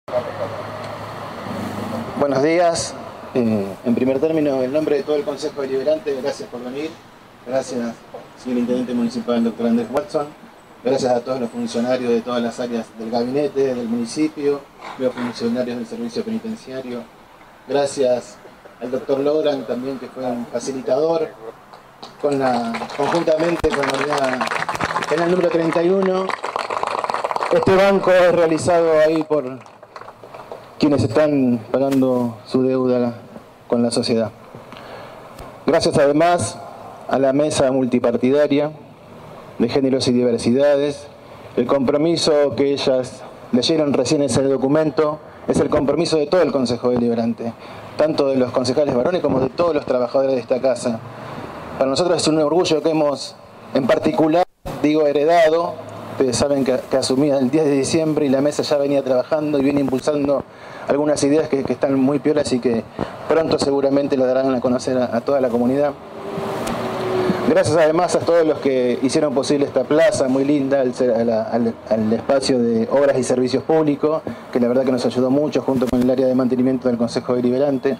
Buenos días. En primer término, en nombre de todo el Consejo Deliberante, gracias por venir. Gracias, señor Intendente Municipal, doctor Andrés Watson. Gracias a todos los funcionarios de todas las áreas del gabinete, del municipio, los funcionarios del servicio penitenciario. Gracias al doctor Loran también, que fue un facilitador, conjuntamente con la unidad penal número 31. Este banco es realizado ahí por quienes están pagando su deuda con la sociedad. Gracias además a la mesa multipartidaria de géneros y diversidades. El compromiso que ellas leyeron recién ese documento es el compromiso de todo el Consejo Deliberante, tanto de los concejales varones como de todos los trabajadores de esta casa. Para nosotros es un orgullo que hemos, en particular, heredado. Ustedes saben que asumí el 10 de diciembre y la mesa ya venía trabajando y viene impulsando algunas ideas que están muy piolas y que pronto seguramente lo darán a conocer a toda la comunidad. Gracias además a todos los que hicieron posible esta plaza muy linda, al espacio de obras y servicios públicos, que la verdad que nos ayudó mucho junto con el área de mantenimiento del Consejo Deliberante.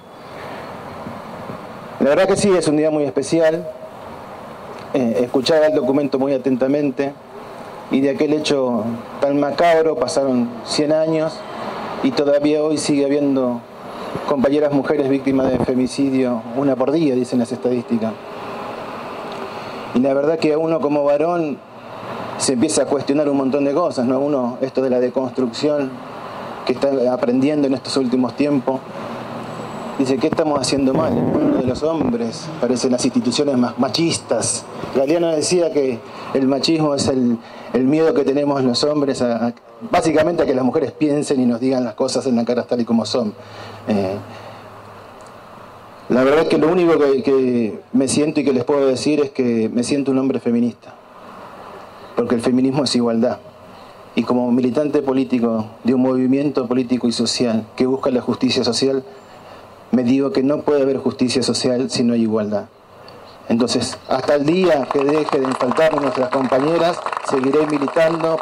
La verdad que sí, es un día muy especial. Escuchaba el documento muy atentamente y de aquel hecho tan macabro pasaron 100 años y todavía hoy sigue habiendo compañeras mujeres víctimas de femicidio, una por día, dicen las estadísticas. Y la verdad que a uno como varón se empieza a cuestionar un montón de cosas, ¿no? Uno, esto de la deconstrucción que está aprendiendo en estos últimos tiempos, dice, ¿qué estamos haciendo mal? El mundo de los hombres, parecen las instituciones más machistas. Galeano decía que el machismo es el miedo que tenemos los hombres básicamente a que las mujeres piensen y nos digan las cosas en la cara tal y como son. La verdad es que lo único que me siento y que les puedo decir es que me siento un hombre feminista, porque el feminismo es igualdad. Y como militante político de un movimiento político y social que busca la justicia social, me digo que no puede haber justicia social si no hay igualdad. Entonces, hasta el día que deje de faltar nuestras compañeras, seguiré militando.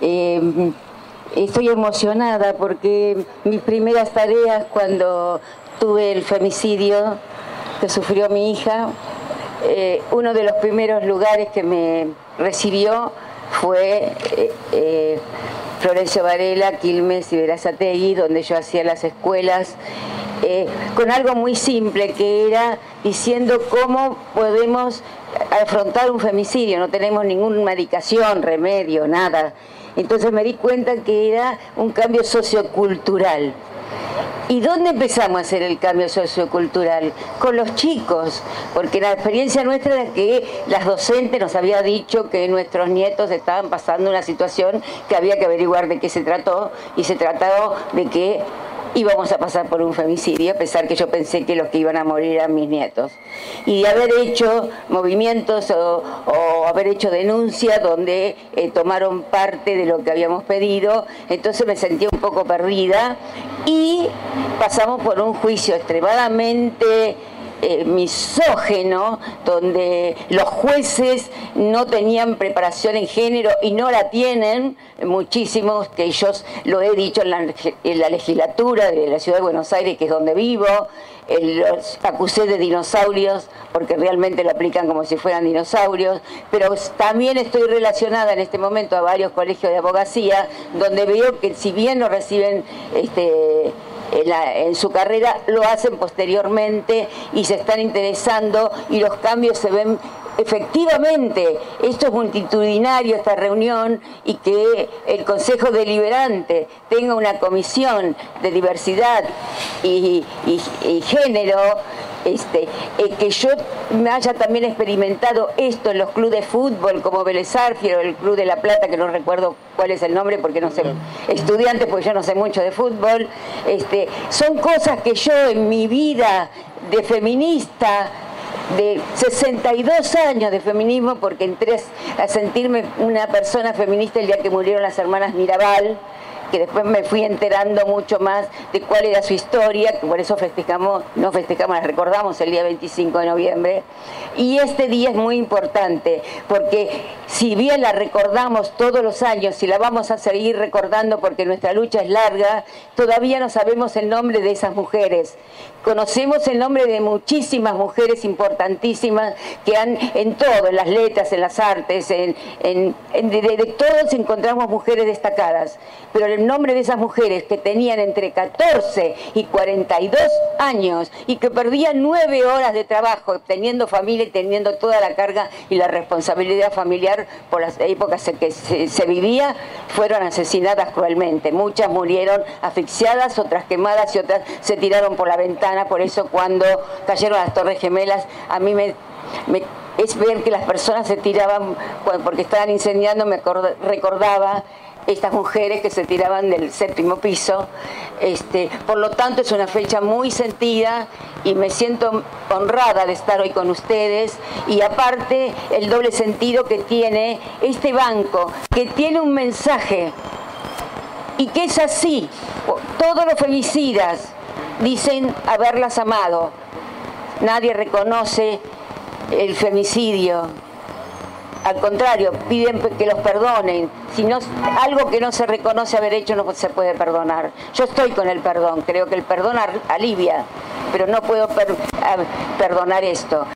Estoy emocionada porque mis primeras tareas cuando tuve el femicidio que sufrió mi hija, uno de los primeros lugares que me recibió fue Florencio Varela, Quilmes y Berazategui, donde yo hacía las escuelas, con algo muy simple que era diciendo cómo podemos afrontar un femicidio. No tenemos ninguna medicación, remedio, nada. Entonces me di cuenta que era un cambio sociocultural. ¿Y dónde empezamos a hacer el cambio sociocultural? Con los chicos, porque la experiencia nuestra era que las docentes nos habían dicho que nuestros nietos estaban pasando una situación que había que averiguar de qué se trató, y se trató de que íbamos a pasar por un femicidio, a pesar que yo pensé que los que iban a morir eran mis nietos. Y de haber hecho movimientos o haber hecho denuncias donde tomaron parte de lo que habíamos pedido, entonces me sentía un poco perdida y pasamos por un juicio extremadamente misógeno, donde los jueces no tenían preparación en género y no la tienen, muchísimos, que ellos lo he dicho en la legislatura de la Ciudad de Buenos Aires, que es donde vivo, los acusé de dinosaurios, porque realmente lo aplican como si fueran dinosaurios, pero también estoy relacionada en este momento a varios colegios de abogacía, donde veo que si bien no reciben en su carrera, lo hacen posteriormente y se están interesando y los cambios se ven efectivamente. Esto es multitudinario, esta reunión, y que el Consejo Deliberante tenga una comisión de diversidad y género, que yo me haya también experimentado esto en los clubes de fútbol como Vélez Sarsfield o el Club de La Plata, que no recuerdo cuál es el nombre porque no sé, estudiantes, porque yo no sé mucho de fútbol. Son cosas que yo en mi vida de feminista, de 62 años de feminismo, porque entré a sentirme una persona feminista el día que murieron las hermanas Mirabal, que después me fui enterando mucho más de cuál era su historia, que por eso no festejamos, la recordamos el día 25 de noviembre. Y este día es muy importante, porque si bien la recordamos todos los años y la vamos a seguir recordando porque nuestra lucha es larga, todavía no sabemos el nombre de esas mujeres. Conocemos el nombre de muchísimas mujeres importantísimas que han en todo, en las letras, en las artes, de todos encontramos mujeres destacadas, pero el nombre de esas mujeres que tenían entre 14 y 42 años y que perdían 9 horas de trabajo teniendo familia y teniendo toda la carga y la responsabilidad familiar por las épocas en que se vivía, fueron asesinadas cruelmente. Muchas murieron asfixiadas, otras quemadas y otras se tiraron por la ventana. Por eso cuando cayeron las Torres Gemelas, a mí es ver que las personas se tiraban, porque estaban incendiando, recordaba estas mujeres que se tiraban del 7º piso. Por lo tanto es una fecha muy sentida y me siento honrada de estar hoy con ustedes, y aparte el doble sentido que tiene este banco, que tiene un mensaje y que es así. Todos los femicidas dicen haberlas amado. Nadie reconoce el femicidio. Al contrario, piden que los perdonen. Si no, algo que no se reconoce haber hecho no se puede perdonar. Yo estoy con el perdón. Creo que el perdón alivia, pero no puedo perdonar esto.